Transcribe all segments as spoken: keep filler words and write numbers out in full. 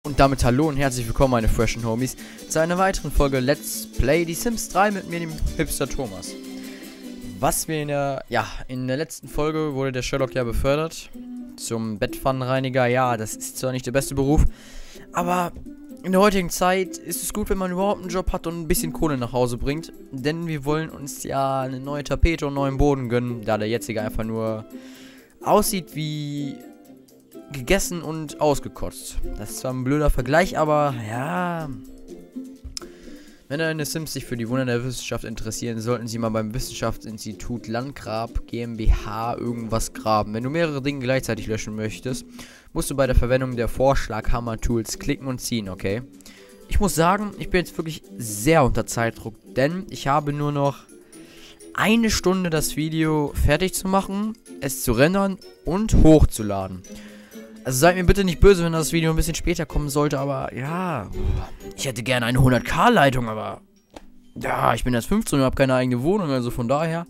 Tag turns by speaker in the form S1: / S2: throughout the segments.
S1: Und damit hallo und herzlich willkommen, meine freshen Homies, zu einer weiteren Folge Let's Play die Sims drei mit mir, dem Hipster Thomas. Was wir in der, ja, in der letzten Folge wurde der Sherlock ja befördert zum Bettpfannenreiniger. Ja, das ist zwar nicht der beste Beruf, aber in der heutigen Zeit ist es gut, wenn man überhaupt einen Job hat und ein bisschen Kohle nach Hause bringt. Denn wir wollen uns ja eine neue Tapete und einen neuen Boden gönnen, da der jetzige einfach nur aussieht wie gegessen und ausgekotzt. Das ist zwar ein blöder Vergleich, aber ja. Wenn deine Sims sich für die Wunder der Wissenschaft interessieren, sollten sie mal beim Wissenschaftsinstitut Landgrab GmbH irgendwas graben. Wenn du mehrere Dinge gleichzeitig löschen möchtest, musst du bei der Verwendung der Vorschlaghammer-Tools klicken und ziehen, okay? Ich muss sagen, ich bin jetzt wirklich sehr unter Zeitdruck, denn ich habe nur noch eine Stunde das Video fertig zu machen, es zu rendern und hochzuladen. Also seid mir bitte nicht böse, wenn das Video ein bisschen später kommen sollte, aber ja, ich hätte gerne eine hundert K Leitung, aber ja, ich bin erst fünfzehn und habe keine eigene Wohnung, also von daher.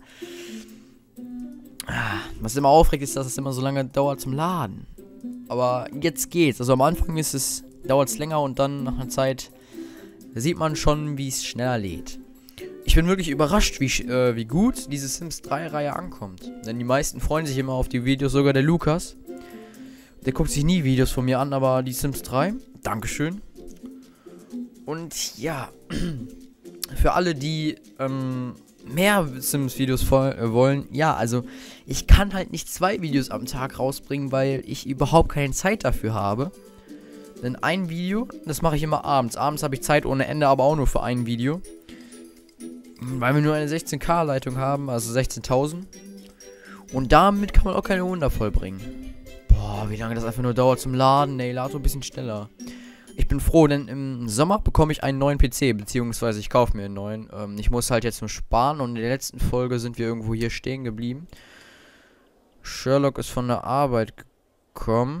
S1: Was immer aufregt, ist, dass es immer so lange dauert zum Laden. Aber jetzt geht's. Also am Anfang ist es, dauert es länger und dann nach einer Zeit sieht man schon, wie es schneller lädt. Ich bin wirklich überrascht, wie, äh, wie gut diese Sims drei Reihe ankommt. Denn die meisten freuen sich immer auf die Videos, sogar der Lukas. Der guckt sich nie Videos von mir an, aber die Sims drei, Dankeschön. Und ja, für alle, die ähm, mehr Sims-Videos äh, wollen, ja, also ich kann halt nicht zwei Videos am Tag rausbringen, weil ich überhaupt keine Zeit dafür habe. Denn ein Video, das mache ich immer abends. Abends habe ich Zeit ohne Ende, aber auch nur für ein Video. Weil wir nur eine sechzehn K Leitung haben, also sechzehntausend. Und damit kann man auch keine Wunder vollbringen. Boah, wie lange das einfach nur dauert zum Laden. Nee, lad so ein bisschen schneller. Ich bin froh, denn im Sommer bekomme ich einen neuen P C, beziehungsweise ich kaufe mir einen neuen. Ähm, ich muss halt jetzt nur sparen und in der letzten Folge sind wir irgendwo hier stehen geblieben. Sherlock ist von der Arbeit gekommen.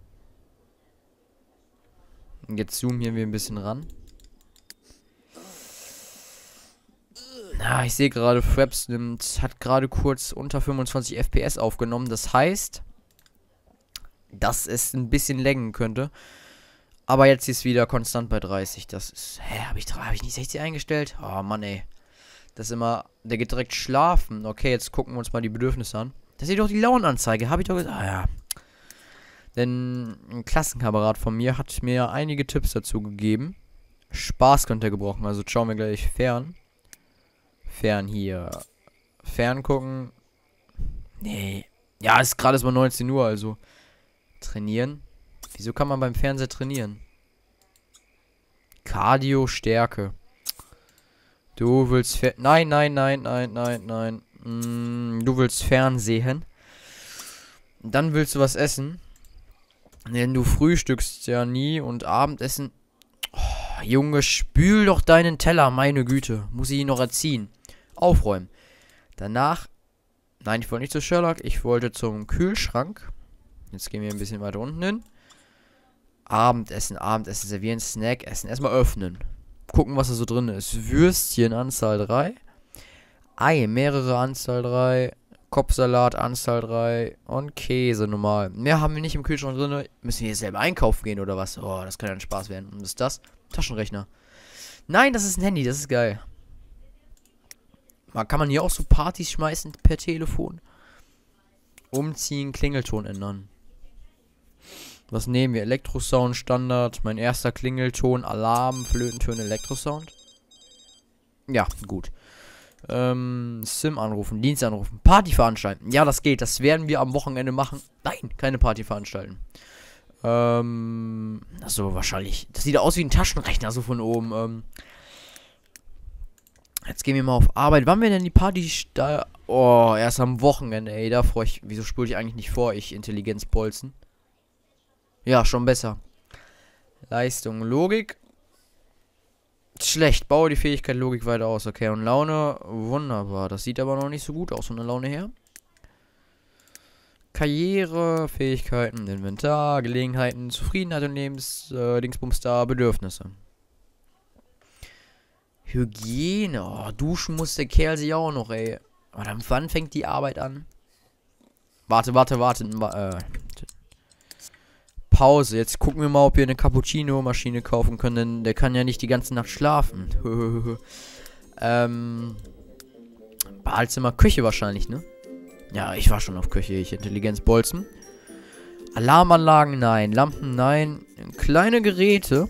S1: Und jetzt zoomen wir ein bisschen ran. Na, ich sehe gerade, Fraps nimmt, hat gerade kurz unter fünfundzwanzig F P S aufgenommen. Das heißt, dass es ein bisschen laggen könnte. Aber jetzt ist es wieder konstant bei dreißig. Das ist. Hä, habe ich, hab ich nicht sechzig eingestellt? Oh Mann, ey. Das ist immer. Der geht direkt schlafen. Okay, jetzt gucken wir uns mal die Bedürfnisse an. Das ist doch die Launenanzeige. Habe ich doch gesagt. Ah ja. Denn ein Klassenkamerad von mir hat mir einige Tipps dazu gegeben. Spaß könnte er gebrochen. Also schauen wir gleich fern. Fern hier. Fern gucken. Nee. Ja, es ist gerade mal neunzehn Uhr, also. Trainieren. Wieso kann man beim Fernseher trainieren? Cardio, Stärke. Du willst fer... Nein, nein, nein, nein, nein, nein. Mm, du willst Fernsehen. Dann willst du was essen. Denn du frühstückst ja nie und Abendessen... Oh, Junge, spül doch deinen Teller, meine Güte. Muss ich ihn noch erziehen. Aufräumen. Danach... Nein, ich wollte nicht zu Sherlock. Ich wollte zum Kühlschrank. Jetzt gehen wir ein bisschen weiter unten hin. Abendessen, Abendessen, servieren, Snack, essen. Erstmal öffnen. Gucken, was da so drin ist. Würstchen, Anzahl drei. Ei, mehrere, Anzahl drei. Kopfsalat, Anzahl drei. Und Käse, normal. Mehr haben wir nicht im Kühlschrank drin. Müssen wir hier selber einkaufen gehen oder was? Oh, das kann ja ein Spaß werden. Und was ist das? Taschenrechner. Nein, das ist ein Handy, das ist geil. Kann man hier auch so Partys schmeißen per Telefon? Umziehen, Klingelton ändern. Was nehmen wir? Elektrosound, Standard. Mein erster Klingelton, Alarm, Flötentöne, Elektrosound. Ja, gut. Ähm, Sim anrufen, Dienst anrufen, Party veranstalten. Ja, das geht. Das werden wir am Wochenende machen. Nein, keine Party veranstalten. Ähm, achso, wahrscheinlich. Das sieht aus wie ein Taschenrechner, so von oben. Ähm, jetzt gehen wir mal auf Arbeit. Wann wir denn die Party da? Oh, erst am Wochenende, ey. Da freue ich. Wieso spule ich eigentlich nicht vor, ich Intelligenzbolzen? Ja, schon besser. Leistung, Logik. Schlecht. Baue die Fähigkeit Logik weiter aus. Okay, und Laune. Wunderbar. Das sieht aber noch nicht so gut aus von der Laune her. Karriere, Fähigkeiten, Inventar, Gelegenheiten, Zufriedenheit und Lebens, äh, Dingsbums da, Bedürfnisse. Hygiene. Oh, duschen muss der Kerl sich auch noch, ey. Aber wann fängt die Arbeit an? Warte, warte, warte. Äh, Pause. Jetzt gucken wir mal, ob wir eine Cappuccino-Maschine kaufen können, denn der kann ja nicht die ganze Nacht schlafen. ähm, Badezimmer, Küche wahrscheinlich, ne? Ja, ich war schon auf Küche, ich Intelligenzbolzen. Alarmanlagen, nein. Lampen, nein. Kleine Geräte.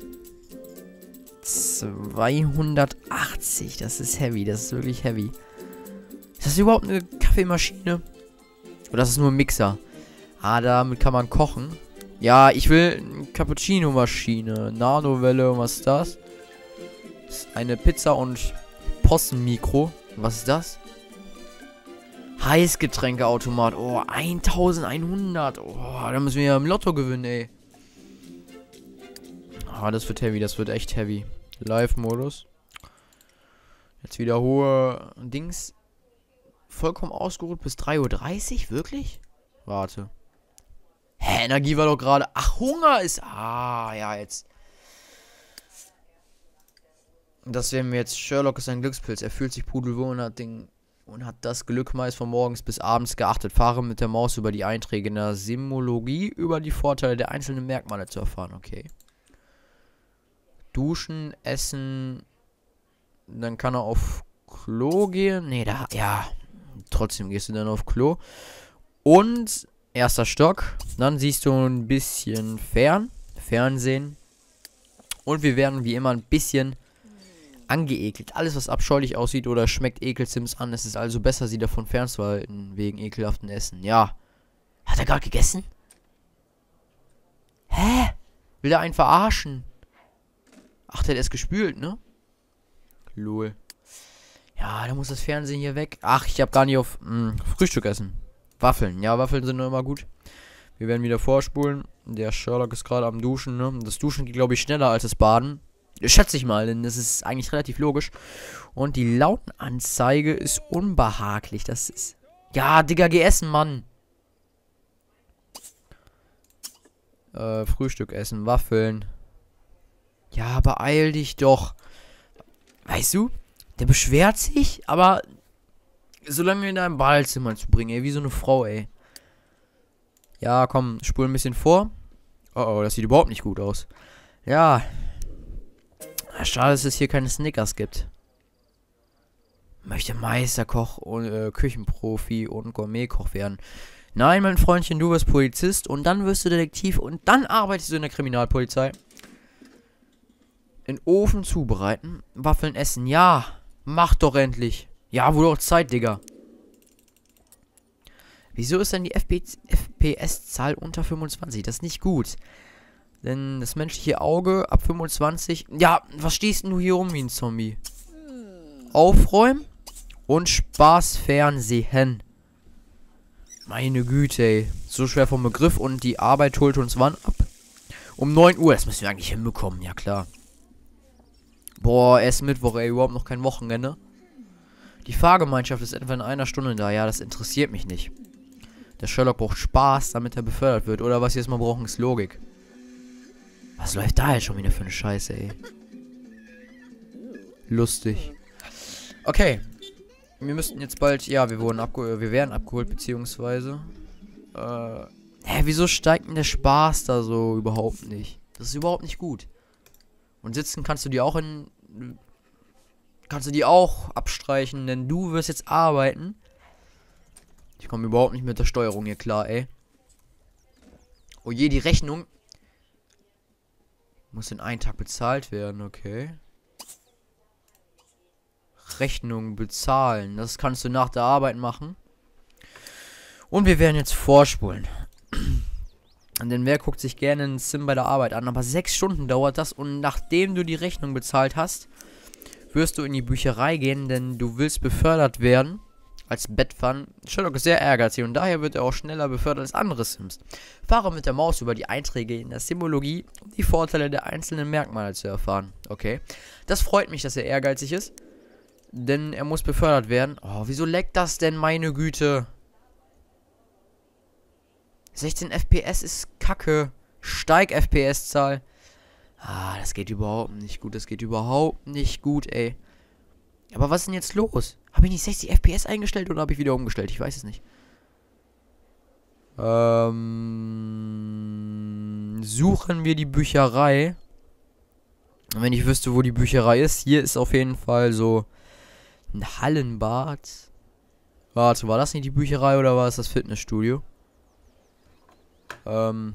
S1: zweihundertachtzig, das ist heavy, das ist wirklich heavy. Ist das überhaupt eine Kaffeemaschine? Oder ist das nur ein Mixer? Ah, damit kann man kochen. Ja, ich will eine Cappuccino-Maschine. Nanowelle, was ist das? Das ist eine Pizza- und Possenmikro. Was ist das? Heißgetränkeautomat. Oh, eintausendeinhundert. Oh, da müssen wir ja im Lotto gewinnen, ey. Ah, das wird heavy, das wird echt heavy. Live-Modus. Jetzt wieder hohe Dings. Vollkommen ausgeruht bis drei Uhr dreißig? Wirklich? Warte. Hä, Energie war doch gerade. Ach, Hunger ist. Ah, ja, jetzt. Das werden wir jetzt. Sherlock ist ein Glückspilz. Er fühlt sich pudelwohl und hat den. Und hat das Glück meist von morgens bis abends geachtet. Fahre mit der Maus über die Einträge in der Simologie, über die Vorteile der einzelnen Merkmale zu erfahren. Okay. Duschen, essen. Dann kann er auf Klo gehen. Nee, da. Ja. Trotzdem gehst du dann auf Klo. Und erster Stock. Dann siehst du ein bisschen fern. Fernsehen. Und wir werden wie immer ein bisschen angeekelt. Alles, was abscheulich aussieht oder schmeckt Ekelsims an. Es ist also besser, sie davon fernzuhalten. Wegen ekelhaften Essen. Ja. Hat er gerade gegessen? Hä? Will er einen verarschen? Ach, der ist gespült, ne? Lol. Ja, da muss das Fernsehen hier weg. Ach, ich habe gar nicht auf mh, Frühstück essen. Waffeln. Ja, Waffeln sind immer gut. Wir werden wieder vorspulen. Der Sherlock ist gerade am Duschen, ne? Das Duschen geht, glaube ich, schneller als das Baden. Schätze ich mal, denn das ist eigentlich relativ logisch. Und die Lautenanzeige ist unbehaglich. Das ist... Ja, Digga, geh essen, Mann. Äh, Frühstück essen, Waffeln. Ja, beeil dich doch. Weißt du? Der beschwert sich, aber solange in deinem Badezimmer zu bringen, ey, wie so eine Frau, ey. Ja, komm, spul ein bisschen vor. Oh, oh, das sieht überhaupt nicht gut aus. Ja. Schade, dass es hier keine Snickers gibt. Möchte Meisterkoch und äh, Küchenprofi und Gourmetkoch werden. Nein, mein Freundchen, du wirst Polizist und dann wirst du Detektiv und dann arbeitest du in der Kriminalpolizei. Den Ofen zubereiten, Waffeln essen, ja. Mach doch endlich. Ja, wurde auch Zeit, Digga. Wieso ist denn die F P S-Zahl unter fünfundzwanzig? Das ist nicht gut. Denn das menschliche Auge ab fünfundzwanzig... Ja, was stehst denn du hier rum wie ein Zombie? Aufräumen und Spaß fernsehen. Meine Güte, ey. So schwer vom Begriff und die Arbeit holt uns wann ab? Um neun Uhr. Das müssen wir eigentlich hinbekommen, ja klar. Boah, erst Mittwoch, ey, überhaupt noch kein Wochenende. Die Fahrgemeinschaft ist etwa in einer Stunde da. Ja, das interessiert mich nicht. Der Sherlock braucht Spaß, damit er befördert wird. Oder was wir jetzt mal brauchen, ist Logik. Was läuft da jetzt schon wieder für eine Scheiße, ey? Lustig. Okay. Wir müssten jetzt bald... Ja, wir wurden abgeholt. Wir werden abgeholt, beziehungsweise... Äh... Hä, wieso steigt denn der Spaß da so überhaupt nicht? Das ist überhaupt nicht gut. Und sitzen kannst du die auch in... Kannst du die auch abstreichen, denn du wirst jetzt arbeiten. Ich komme überhaupt nicht mit der Steuerung hier klar, ey. Oh je, die Rechnung muss in einem Tag bezahlt werden, okay. Rechnung bezahlen, das kannst du nach der Arbeit machen. Und wir werden jetzt vorspulen. Denn wer guckt sich gerne einen Sim bei der Arbeit an? Aber sechs Stunden dauert das und nachdem du die Rechnung bezahlt hast, wirst du in die Bücherei gehen, denn du willst befördert werden als Bettpfann. Sherlock ist sehr ehrgeizig und daher wird er auch schneller befördert als andere Sims. Fahre mit der Maus über die Einträge in der Simologie, um die Vorteile der einzelnen Merkmale zu erfahren. Okay, das freut mich, dass er ehrgeizig ist, denn er muss befördert werden. Oh, wieso leckt das denn, meine Güte? sechzehn F P S ist kacke. Steig F P S-Zahl. Ah, das geht überhaupt nicht gut. Das geht überhaupt nicht gut, ey. Aber was ist denn jetzt los? Habe ich nicht sechzig F P S eingestellt oder habe ich wieder umgestellt? Ich weiß es nicht. Ähm... suchen wir die Bücherei. Und wenn ich wüsste, wo die Bücherei ist, hier ist auf jeden Fall so ein Hallenbad. Warte, war das nicht die Bücherei oder war es das Fitnessstudio? Ähm.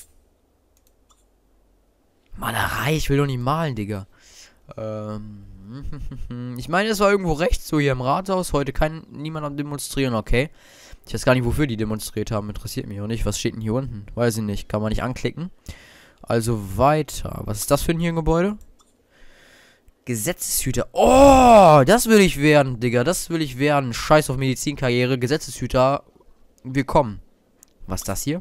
S1: Malerei, ich will doch nicht malen, Digga. Ähm. Ich meine, es war irgendwo rechts, so hier im Rathaus. Heute kann niemand am Demonstrieren, okay. Ich weiß gar nicht, wofür die demonstriert haben. Interessiert mich auch nicht. Was steht denn hier unten? Weiß ich nicht. Kann man nicht anklicken. Also weiter. Was ist das für ein hier ein Gebäude? Gesetzeshüter. Oh, das will ich werden, Digga. Das will ich werden. Scheiß auf Medizinkarriere. Gesetzeshüter. Willkommen. Was ist das hier?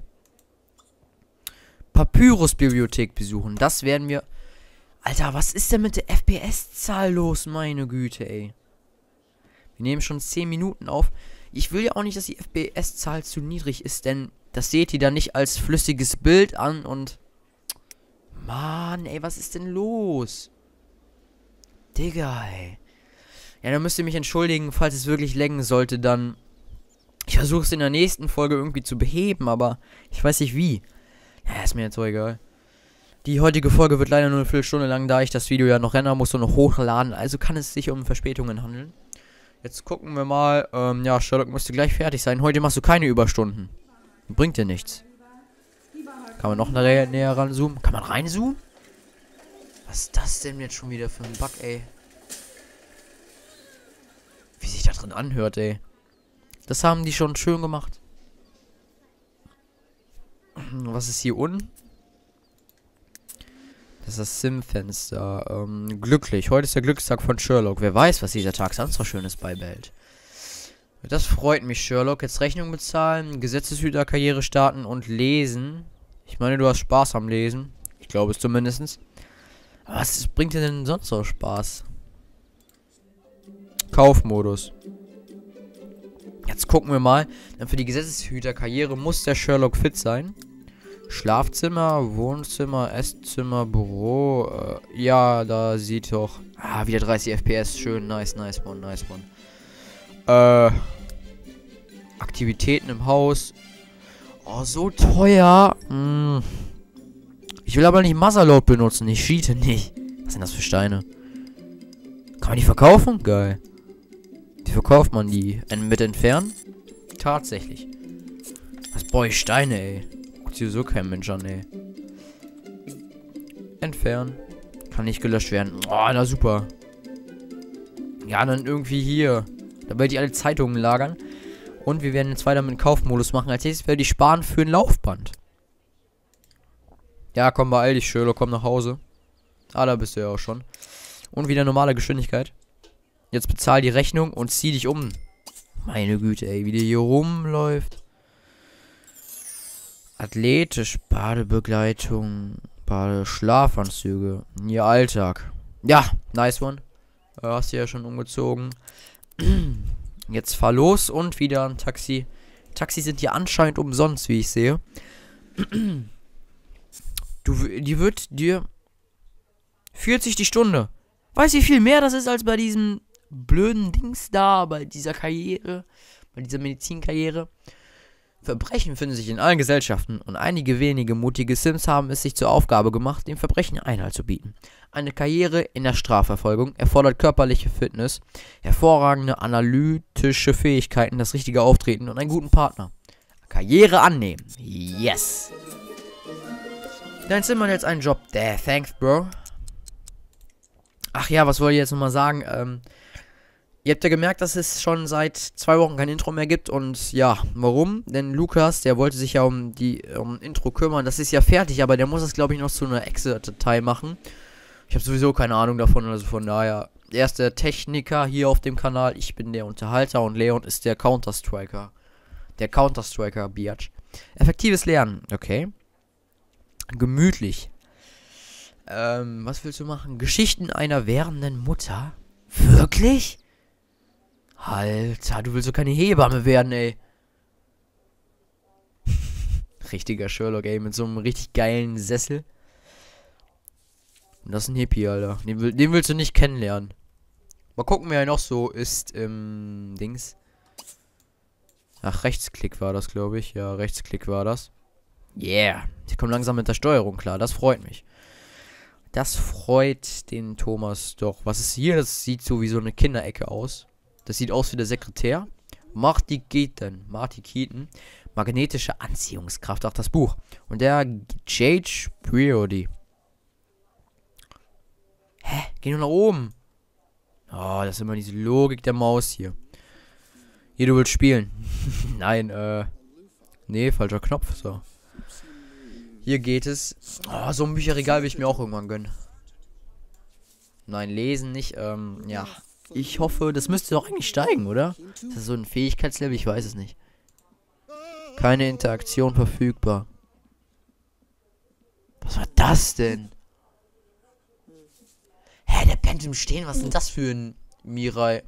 S1: Papyrus-Bibliothek besuchen. Das werden wir... Alter, was ist denn mit der F P S-Zahl los? Meine Güte, ey. Wir nehmen schon zehn Minuten auf. Ich will ja auch nicht, dass die F P S-Zahl zu niedrig ist, denn das seht ihr dann nicht als flüssiges Bild an und... Mann, ey, was ist denn los? Digga, ey. Ja, dann müsst ihr mich entschuldigen, falls es wirklich längen sollte, dann... Ich versuche es in der nächsten Folge irgendwie zu beheben, aber ich weiß nicht wie. Ja, ist mir jetzt so egal. Die heutige Folge wird leider nur eine Viertelstunde lang, da ich das Video ja noch rendern muss und noch hochladen. Also kann es sich um Verspätungen handeln. Jetzt gucken wir mal. Ähm, ja, Sherlock müsste gleich fertig sein. Heute machst du keine Überstunden. Bringt dir nichts. Kann man noch näher, näher ranzoomen? Kann man reinzoomen? Was ist das denn jetzt schon wieder für ein Bug, ey? Wie sich da drin anhört, ey. Das haben die schon schön gemacht. Was ist hier unten? Das ist das Sim-Fenster. Ähm, glücklich. Heute ist der Glückstag von Sherlock. Wer weiß, was dieser Tag sonst noch Schönes beibehält. Das freut mich, Sherlock. Jetzt Rechnung bezahlen, Gesetzeshüterkarriere starten und lesen. Ich meine, du hast Spaß am Lesen. Ich glaube es zumindest. Aber was bringt dir denn sonst so Spaß? Kaufmodus. Jetzt gucken wir mal. Denn für die Gesetzeshüterkarriere muss der Sherlock fit sein. Schlafzimmer, Wohnzimmer, Esszimmer, Büro. Äh, ja, da sieht doch. Ah, wieder dreißig F P S. Schön, nice, nice one, nice one. Äh. Aktivitäten im Haus. Oh, so teuer. Hm. Ich will aber nicht Motherload benutzen. Ich cheate nicht. Was sind das für Steine? Kann man die verkaufen? Geil. Wie verkauft man die? Mit entfernen? Tatsächlich. Was brauche ich Steine, ey? Hier so kein Mensch an, ey. Entfernen. Kann nicht gelöscht werden. Oh, na super. Ja, dann irgendwie hier. Da werde ich alle Zeitungen lagern. Und wir werden jetzt weiter mit dem Kaufmodus machen. Als nächstes werde ich sparen für ein Laufband. Ja, komm, beeil dich, Sherlock. Komm nach Hause. Ah, da bist du ja auch schon. Und wieder normale Geschwindigkeit. Jetzt bezahl die Rechnung und zieh dich um. Meine Güte, ey. Wie der hier rumläuft. Athletisch, Badebegleitung, Badeschlafanzüge, ihr Alltag. Ja, nice one. Äh, hast du ja schon umgezogen. Jetzt fahr los und wieder ein Taxi. Taxis sind hier anscheinend umsonst, wie ich sehe. Du, die wird dir vierzig die Stunde. Weißt du, wie viel mehr das ist als bei diesem blöden Dings da, bei dieser Karriere, bei dieser Medizinkarriere? Verbrechen finden sich in allen Gesellschaften und einige wenige mutige Sims haben es sich zur Aufgabe gemacht, dem Verbrechen Einhalt zu bieten. Eine Karriere in der Strafverfolgung erfordert körperliche Fitness, hervorragende analytische Fähigkeiten, das richtige Auftreten und einen guten Partner. Karriere annehmen. Yes. Dein Sim hat jetzt einen Job. There, thanks, bro. Ach ja, was wollte ich jetzt nochmal sagen? Ähm, ihr habt ja gemerkt, dass es schon seit zwei Wochen kein Intro mehr gibt. Und ja, warum? Denn Lukas, der wollte sich ja um die um Intro kümmern. Das ist ja fertig, aber der muss das, glaube ich, noch zu einer Exe-Datei machen. Ich habe sowieso keine Ahnung davon, also von daher. Er ist der Techniker hier auf dem Kanal. Ich bin der Unterhalter und Leon ist der Counter-Striker. Der Counter-Striker, Biatch. Effektives Lernen, okay. Gemütlich. Ähm, was willst du machen? Geschichten einer werdenden Mutter? Wirklich? Alter, du willst doch keine Hebamme werden, ey. Richtiger Sherlock, ey, mit so einem richtig geilen Sessel. Und das ist ein Hippie, Alter. Den, will, den willst du nicht kennenlernen. Mal gucken, wer noch so ist im Dings. Ach, Rechtsklick war das, glaube ich. Ja, Rechtsklick war das. Yeah. Ich komme langsam mit der Steuerung klar. Das freut mich. Das freut den Thomas doch. Was ist hier? Das sieht so wie so eine Kinderecke aus. Das sieht aus wie der Sekretär. Marty Keaton. Marty Keaton. Magnetische Anziehungskraft. Auch das Buch. Und der Jage Priority. Hä? Geh nur nach oben. Oh, das ist immer diese Logik der Maus hier. Hier, du willst spielen. Nein, äh. Nee, falscher Knopf. So. Hier geht es. Oh, so ein Bücherregal will ich mir auch irgendwann gönnen. Nein, lesen nicht. Ähm, ja. Ich hoffe, das müsste doch eigentlich steigen, oder? Ist das so ein Fähigkeitslevel? Ich weiß es nicht. Keine Interaktion verfügbar. Was war das denn? Hä, der pennt im Stehen. Was ist denn das für ein Mirai?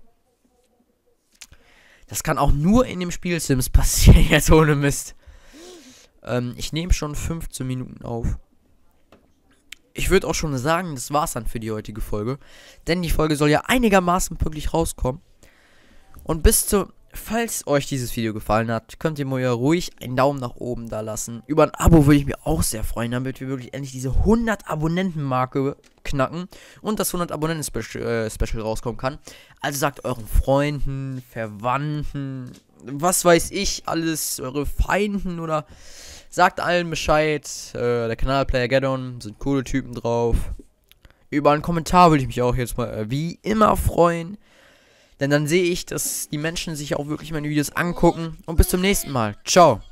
S1: Das kann auch nur in dem Spiel Sims passieren, jetzt ohne Mist. Ähm, ich nehme schon fünfzehn Minuten auf. Ich würde auch schon sagen, das war's dann für die heutige Folge. Denn die Folge soll ja einigermaßen pünktlich rauskommen. Und bis zu... Falls euch dieses Video gefallen hat, könnt ihr mir ja ruhig einen Daumen nach oben da lassen. Über ein Abo würde ich mich auch sehr freuen, damit wir wirklich endlich diese hundert Abonnenten-Marke knacken und das hundert Abonnenten-Special äh, Special rauskommen kann. Also sagt euren Freunden, Verwandten, was weiß ich, alles, eure Feinden oder sagt allen Bescheid. Äh, der Kanal Player Geddon, sind coole Typen drauf. Über einen Kommentar würde ich mich auch jetzt mal äh, wie immer freuen. Denn dann sehe ich, dass die Menschen sich auch wirklich meine Videos angucken. Und bis zum nächsten Mal. Ciao.